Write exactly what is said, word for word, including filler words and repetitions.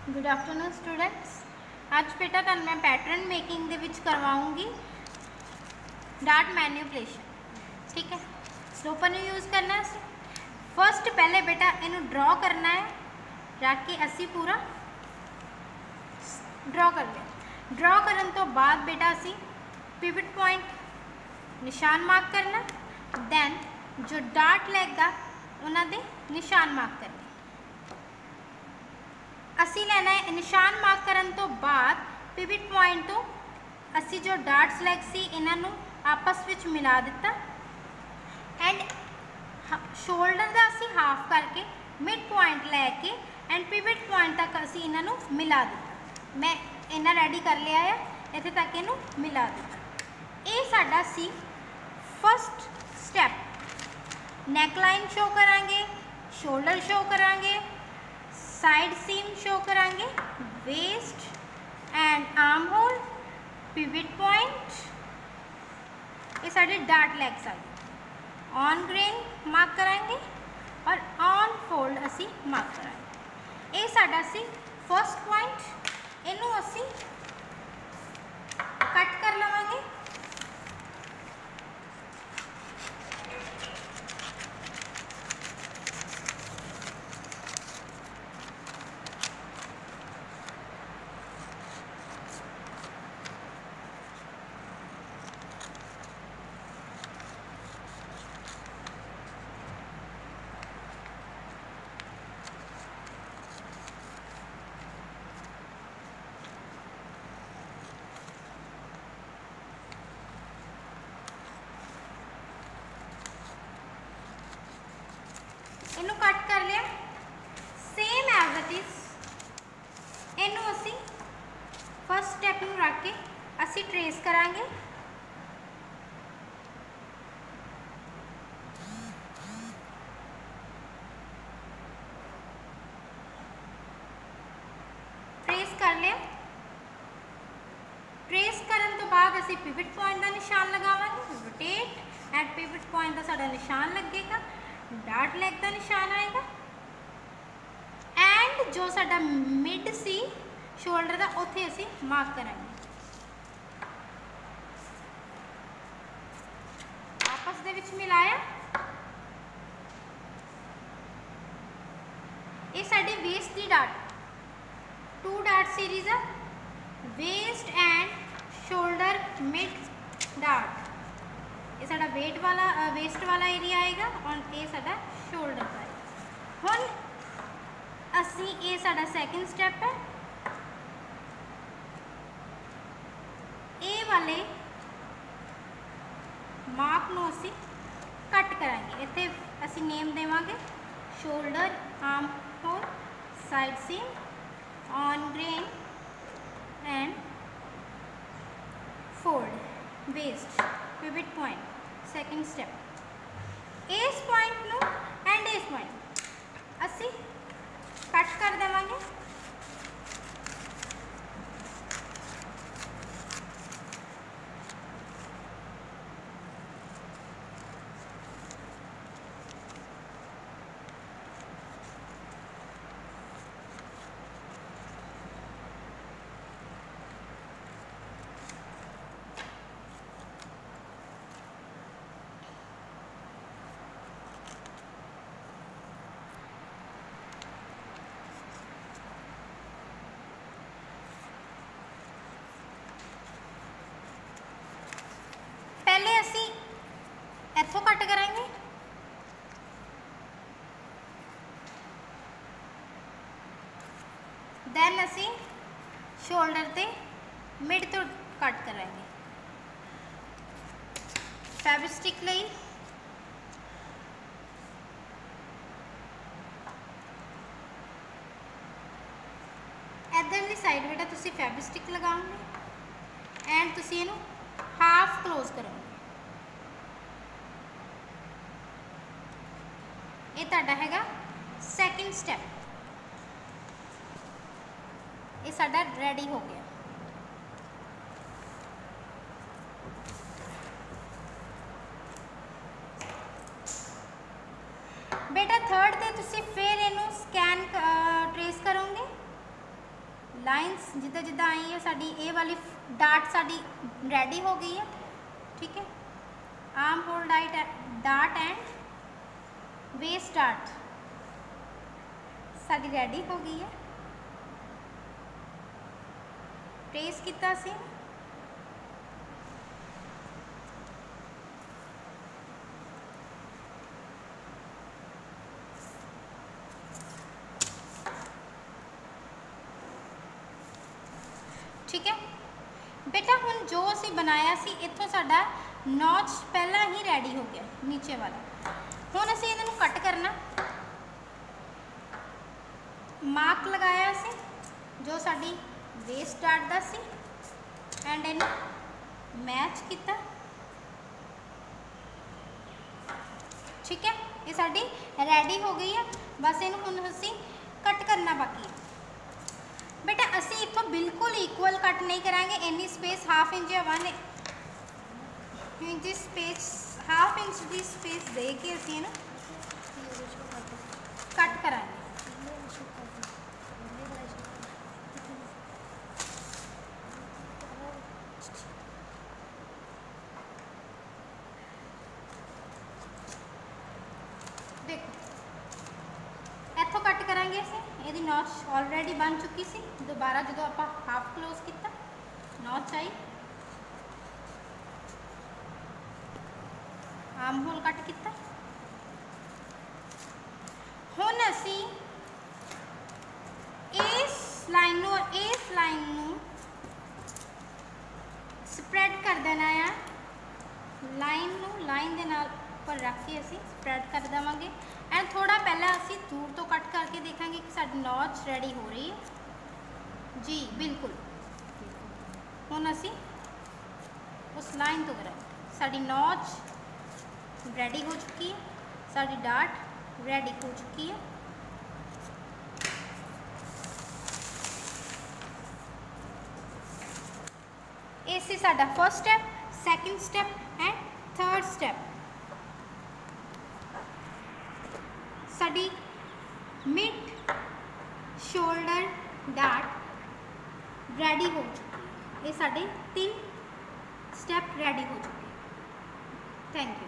Good afternoon students. आज बेटा तुहानू मैं पैटर्न मेकिंग दे विच करवाऊँगी डार्ट मैनिपुलेशन। ठीक है, स्लोपर नू यूज़ करना है। फर्स्ट पहले बेटा इनू ड्रॉ करना है, रख के असी पूरा ड्रॉ कर लिया। ड्रॉ करन तो बाद बेटा असी पिवट पॉइंट निशान मार्क करना, दैन जो डार्ट लैगा उन्हां दे निशान मार्क करने। असी लेना है निशान मार्क करन तो बाद पिवट पॉइंट तो असी जो डार्ट्स लैग सी इन्हां नू आपस विच मिला दिता एंड शोल्डर का असी हाफ करके मिड पॉइंट लैके एंड पिवट पॉइंट तक असी इन्हां नू मिला दिता। मैं इन्ना रेडी कर लिया है, इत्थे तक इनू मिला दिता। ये साडा सी फस्ट स्टैप। नैकलाइन शो करांगे, शोल्डर शो करांगे, साइड सीम शो करांगे, waist and arm hole, pivot point, ये साडे डार्ट लैग्स आ गए। ऑन ग्रेन मार्क करांगे और ऑन फोल्ड असी मार्क करांगे। ये साडा सी फर्स्ट पॉइंट। इनू असी कट कर लवांगे। इनू कट कर लिया। सेम एज इट इज इनू असी फर्स्ट स्टैप नू रख के असी ट्रेस करांगे। ट्रेस कर लिया। ट्रेस करन तो बाद असी पिवट पॉइंट का निशान लगावांगे। रोटेट एंड पिवट पॉइंट का साडा निशान लगेगा, डार्ट लैग का निशान आएगा एंड जो साडा मिड सी शोल्डर का उत्थे असी मार्क करांगे। आपस दे विच मिलाया। ये साडी वेस्ट दी डार्ट, टू डार्ट सीरीज है, waist and shoulder mid dart. ये साडा वेट वाला वेस्ट वाला एरिया आएगा और ये साडा शोल्डर का आएगा। हुण असी ये साडा सैकेंड स्टैप है। ये वाले मार्क नू असी कट करांगे। इत्थे असी नेम देवांगे shoulder, arm hole, side seam, on grain and fold, waist, pivot point. Second step इस पॉइंट नू एंड इस पॉइंट असी कट कर देवांगे। पहले असी इथों कट करेंगे, दैन असी शोल्डर ते मिड तो कट करेंगे। फैब्रिस्टिक लई इधरली साइड बेटा तुसी फैब्रिस्टिक लगाओगे एंड तुसी इनू हाफ क्लोज करोगे। ये तुहाडा हैगा सैकेंड स्टैप। ये साडा रेडी हो गया। बेटा थर्ड ते तुसी फिर इनू स्कैन ट्रेस करोगे लाइनस जिदा जिदा आई है साडी ये वाली डाट साडी रेडी हो गई है। ठीक है, arm hole diet dot and waste dot sari ready हो गई है। ट्रेस किता सी ठीक है बेटा। हुण जो असी बनाया सी इत्थों साडा नॉच पहला ही रेडी हो गया नीचे वाला। हुण असी इन्हां कट करना, मार्क लगाया सी जो साडी वेस्ट डाट दा सी एंड इन्हूं मैच किया। ठीक है, ये साडी रेडी हो गई है। बस इन्हूं हुण असी कट करना बाकी है बेटा। असी इत्थों बिल्कुल इक्वल कट नहीं करांगे, इन्नी स्पेस हाफ इंच या one inch space half inch की स्पेस दे के असी ना कट करांगे। देखो इत्थों कट करांगे असी, ये नॉच ऑलरेडी बन चुकी सी। दोबारा जो आप हाफ क्लोज किया नॉच आई, आर्म होल कट किया। हुण असी इस लाइन नूं इस लाइन नूं स्प्रैड कर देना है। लाइन नूं लाइन दे नाल पर रख के असी स्प्रैड कर देवांगे एंड थोड़ा पहले असी दूर तो कट करके देखेंगे कि साडी नॉच रेडी हो रही है जी। बिल्कुल हुण असी उस लाइन तो करेंगे। साडी नॉच रेडी हो चुकी है, साडी डाट रेडी हो चुकी है। इस साडा first step, second step and third step. साडी मिड शोल्डर डाट रेडी हो चुकी है। ये साडे तीन स्टेप रेडी हो चुके हैं। Thank you.